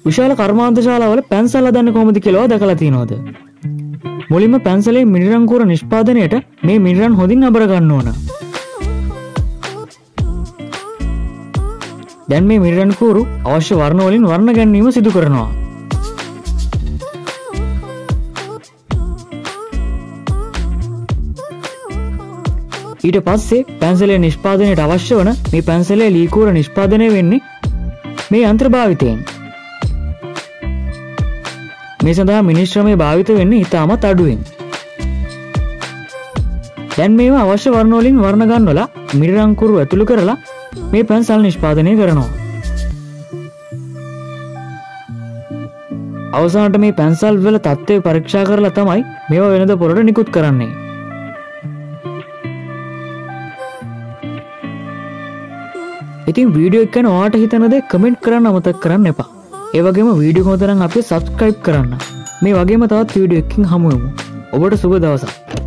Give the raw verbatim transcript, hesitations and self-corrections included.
විශාල කර්මාන්ත ශාලාවල පැන්සල් හදන්නේ කොහොමද කියලා දැකලා තියෙනවද? මුලින්ම පැන්සලේ මිනිරන් කූර නිෂ්පාදනයේට මේ මිනිරන් හොඳින් අබර ගන්න ඕන. දැන් මේ මිනිරන් කූරු අවශ්‍ය වර්ණ වලින් වර්ණ ගැනීම සිදු කරනවා. ඊට පස්සේ පැන්සලේ නිෂ්පාදනයට අවශ්‍ය වන මේ පැන්සලේ ලී කූර නිෂ්පාදනය වෙන්නේ මේ යන්ත්‍ර භාවිතයෙන්. මේ සඳහා මිනිස් ශ්‍රමය භාවිත වෙන්නේ ඉතාමත් අඩුවෙන්. දැන් මේවා අවශ්‍ය වර්ණ වලින් වර්ණ ගන්නවලා මිනිරන් කූරු ඇතුළු කරලා මේ පැන්සල් නිෂ්පාදනය කරනවා. අවසානට මේ පැන්සල් වල තත්ත්වය පරීක්ෂා කරලා තමයි මේවා වෙනද පොරට නිකුත් කරන්නේ. ඉතින් වීඩියෝ එක ගැන ඔයාට හිතන දේ කමෙන්ට් කරන්න අමතක කරන්න එපා. ඒ වගේම වීඩියෝ එක හොඳ නම් අපි සබ්ස්ක්‍රයිබ් කරන්න. මේ වගේම තවත් වීඩියෝ එකකින් හමු වෙමු. ඔබට සුබ දවසක්.